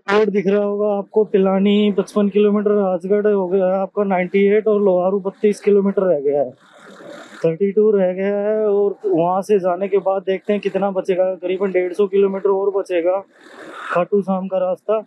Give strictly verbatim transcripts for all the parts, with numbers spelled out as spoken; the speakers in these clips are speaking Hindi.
रोड दिख रहा होगा आपको, पिलानी पचपन किलोमीटर, राजगढ़ हो गया है आपका अट्ठानवे, और लोहारू बत्तीस किलोमीटर रह गया है, बत्तीस रह गया है। और वहां से जाने के बाद देखते हैं कितना बचेगा, करीबन डेढ़ सौ किलोमीटर और बचेगा खाटू श्याम का रास्ता।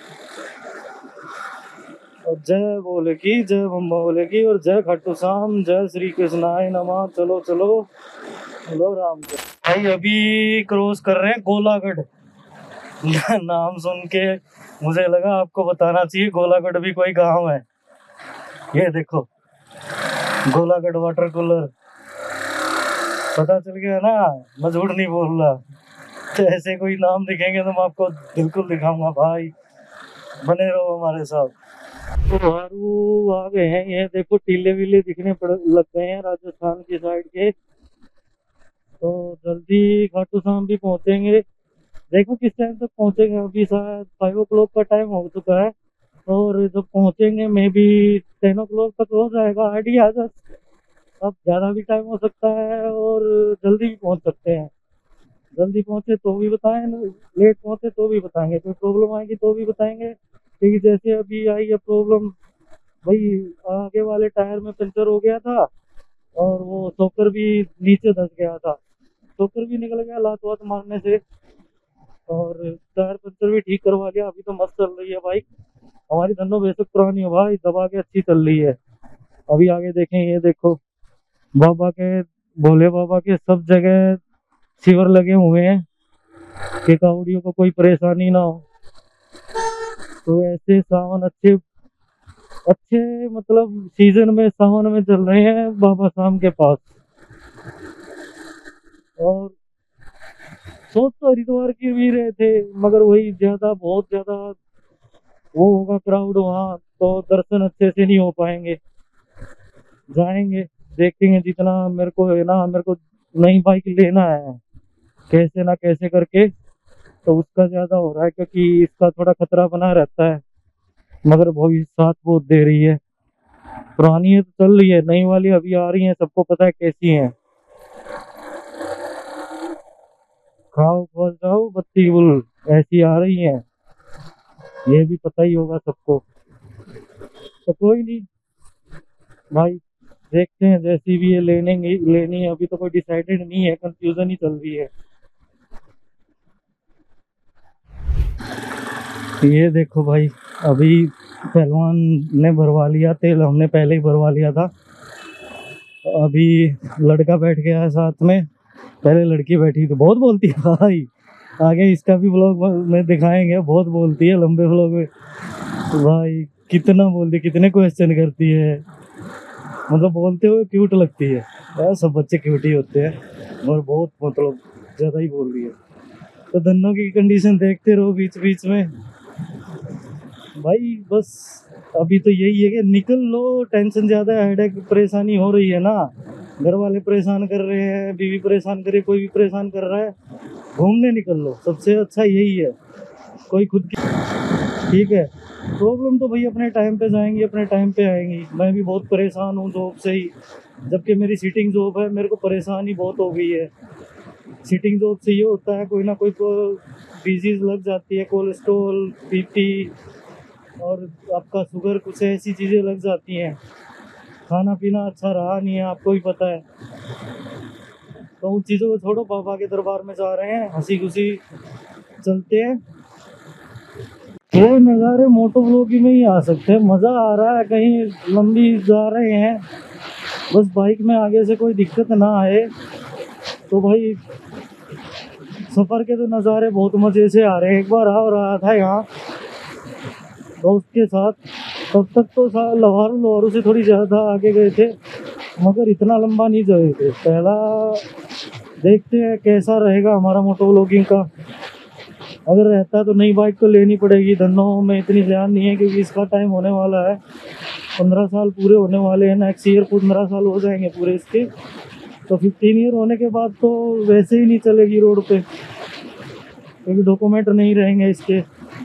और जय बोले की, जय बम्बा बोले की, और जय खाटू श्याम, जय श्री कृष्णाय नमः। चलो चलो बोलो राम जय। भाई अभी क्रॉस कर रहे हैं गोलागढ़। नाम सुन के मुझे लगा आपको बताना चाहिए, गोलागढ़ भी कोई गांव है। ये देखो गोलागढ़ वाटर कूलर, पता चल गया ना, मैं झूठ नहीं बोल रहा। तो ऐसे कोई नाम दिखेंगे तो मैं आपको बिल्कुल दिखाऊंगा भाई, बने रहो हमारे साथ। तो हारू आ गए हैं, ये देखो टीले वीले दिखने पड़ लग गए हैं राजस्थान की साइड के। तो जल्दी खाटू श्याम भी पहुंचेंगे। देखो किस टाइम तक पहुंचेंगे, अभी शायद फाइव ओ क्लॉक का टाइम हो चुका है, और जब पहुंचेंगे maybe ten o'clock तक हो जाएगा आइडिया। अब ज़्यादा भी टाइम हो सकता है और जल्दी भी पहुंच सकते हैं। जल्दी पहुंचे तो भी बताएं, लेट पहुंचे तो भी बताएंगे, कोई प्रॉब्लम आएगी तो भी बताएंगे। क्योंकि जैसे अभी आई है प्रॉब्लम, भाई आगे वाले टायर में पंचर हो गया था, और वो शॉकर भी नीचे धंस गया था, शॉकर भी निकल गया लात वात मारने से, और टायर पंचर भी ठीक करवा लिया। अभी तो मस्त चल रही है बाइक हमारी, धन्नो बेशक पुरानी है भाई, दबा के अच्छी चल रही है। अभी आगे देखें, ये देखो बाबा के, भोले बाबा के सब जगह शिविर लगे हुए हैं कि कावड़ियों को कोई परेशानी ना हो। तो ऐसे सावन अच्छे अच्छे मतलब सीजन में सावन में चल रहे हैं बाबा शाम के पास। और सोच तो हरिद्वार की भी रहे थे, मगर वही ज्यादा बहुत ज्यादा वो होगा क्राउड वहाँ, तो दर्शन अच्छे से नहीं हो पाएंगे। जाएंगे देखेंगे, जितना मेरे को है ना, मेरे को नई बाइक लेना है कैसे ना कैसे करके। तो उसका ज्यादा हो रहा है क्योंकि इसका थोड़ा खतरा बना रहता है, मगर भविष्य साथ बहुत दे रही है। पुरानी है तो चल रही है, नई वाली अभी आ रही है, सबको पता है कैसी है। खाओ फल जाओ बत्ती गुल, ऐसी आ रही है, ये भी पता ही होगा सबको। तो कोई नहीं भाई, देखते हैं जैसी भी ये लेने लेनी है, अभी तो कोई डिसाइडेड नहीं है, कंफ्यूजन ही चल रही है। ये देखो भाई, अभी पहलवान ने भरवा लिया तेल, हमने पहले ही भरवा लिया था। अभी लड़का बैठ गया है साथ में, पहले लड़की बैठी तो बहुत बोलती है भाई, आगे इसका भी व्लॉग में दिखाएंगे, बहुत बोलती है लंबे व्लॉग में। तो भाई कितना बोलती, कितने क्वेश्चन करती है, मतलब बोलते हुए क्यूट लगती है यार, सब बच्चे क्यूट ही होते हैं, और बहुत मतलब ज़्यादा ही बोल रही है। तो धन्नो की कंडीशन देखते रहो बीच बीच में भाई। बस अभी तो यही है कि निकल लो, टेंशन ज़्यादा है, हेडेक परेशानी हो रही है ना, घर वाले परेशान कर रहे हैं, बीवी परेशान कर रही है, कोई भी परेशान कर रहा है, घूमने निकल लो, सबसे अच्छा यही है। कोई खुद की ठीक है, प्रॉब्लम तो भाई अपने टाइम पे जाएंगी, अपने टाइम पे आएंगी। मैं भी बहुत परेशान हूँ जॉब से ही, जबकि मेरी सीटिंग जॉब है, मेरे को परेशानी बहुत हो गई है। सीटिंग जॉब से ये होता है कोई ना कोई तो डिजीज लग जाती है, कोलेस्ट्रॉल, बीपी, और आपका शुगर, कुछ ऐसी चीज़ें लग जाती हैं। खाना पीना अच्छा रहा नहीं है, आपको भी पता है। तो उन चीज़ों को छोड़ो, बाबा के दरबार में जा रहे हैं, हंसी खुशी चलते हैं। ये नज़ारे मोटो व्लॉगिंग में ही आ सकते हैं, मज़ा आ रहा है, कहीं लंबी जा रहे हैं, बस बाइक में आगे से कोई दिक्कत ना आए। तो भाई सफ़र के तो नज़ारे बहुत मज़े से आ रहे हैं। एक बार आ रहा था यहाँ दोस्त के साथ, तब तक तो लवारू लवारू से थोड़ी ज़्यादा आगे गए थे, मगर इतना लंबा नहीं गए थे। पहला देखते हैं कैसा रहेगा हमारा मोटो व्लॉगिंग का, अगर रहता है तो नई बाइक तो लेनी पड़ेगी। धन्नो में इतनी ध्यान नहीं है क्योंकि इसका टाइम होने वाला है, पंद्रह साल पूरे होने वाले हैं, नेक्स्ट ईयर पंद्रह साल हो जाएंगे पूरे इसके। तो फिफ्टीन ईयर होने के बाद तो वैसे ही नहीं चलेगी रोड पे, क्योंकि डॉक्यूमेंट नहीं रहेंगे इसके।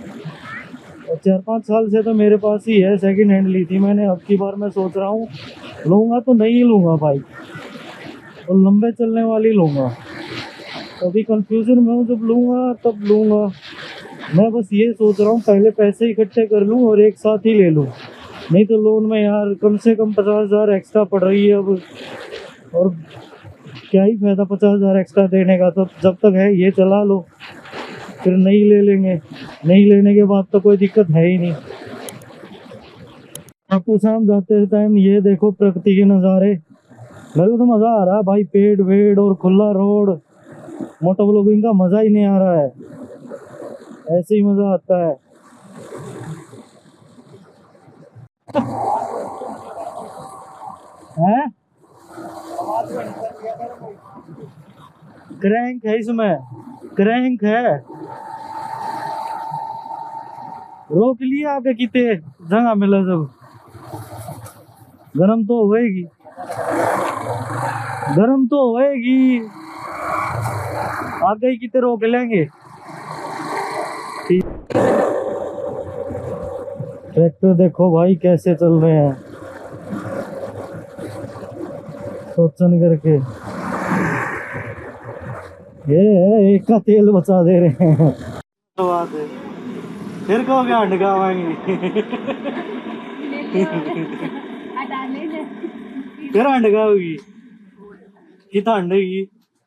और चार पाँच साल से तो मेरे पास ही है, सेकंड हैंड ली थी मैंने, अब की बार मैं सोच रहा हूँ लूँगा तो नहीं लूँगा बाइक, और लंबे चलने वाली लूँगा। अभी कंफ्यूजन में हूँ, जब लूँगा तब लूँगा। मैं बस ये सोच रहा हूँ पहले पैसे इकट्ठे कर लूँ और एक साथ ही ले लूँ, नहीं तो लोन में यार कम से कम पचास हजार एक्स्ट्रा पड़ रही है अब, और क्या ही फायदा पचास हजार एक्स्ट्रा देने का। तो जब तक है ये चला लो, फिर नहीं ले लेंगे, नहीं लेने के बाद तो कोई दिक्कत है ही नहीं। आपको शाम जाते टाइम ये देखो प्रकृति के नज़ारे, मेरे को तो मज़ा आ रहा है भाई, पेड़ वेड़ और खुला रोड, मोटो व्लॉगिंग का मज़ा ही नहीं आ रहा है, ऐसे ही मज़ा आता है। हैं? क्रैंक है इसमें, क्रैंक है, रोक लिया आगे किते जगह मिला जब, गरम तो होएगी, गरम तो होएगी, आगे ही किते रोक लेंगे। ट्रैक्टर देखो भाई कैसे चल रहे हैं, सोचन करके, ये एक का तेल बचा दे रहे हैं। तो बात है, फिर कहोगे अंड खावाएंगे, फिर अंड खाओगी, कितना अंड की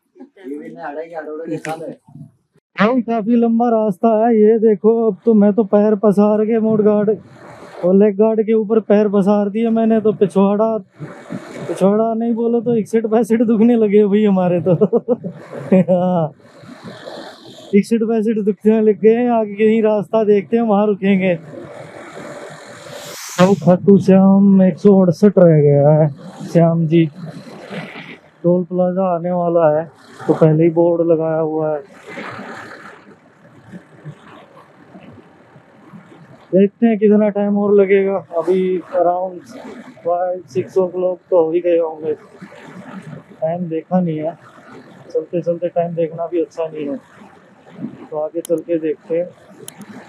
भाई, काफी लंबा रास्ता है ये देखो। अब तो मैं तो पैर पसार के मोड गार्ड और लेग गार्ड के ऊपर पैर पसार दिए मैंने, तो पिछवाड़ा पिछवाड़ा नहीं बोलो तो इकसठ पैंसठ दुखने लगे भाई हमारे तो। हाँ, इकसठ पैंसठ दुखने लग गए। आगे कहीं रास्ता देखते हैं, वहां रुकेंगे। अब खाटू श्याम एक सौ अड़सठ रह गया है। श्याम जी टोल प्लाजा आने वाला है, तो पहले ही बोर्ड लगाया हुआ है। देखते हैं कितना टाइम और लगेगा। अभी around five six o'clock तो हो ही गए होंगे। टाइम देखा नहीं है, चलते चलते टाइम देखना भी अच्छा नहीं है, तो आगे चल के देखते हैं।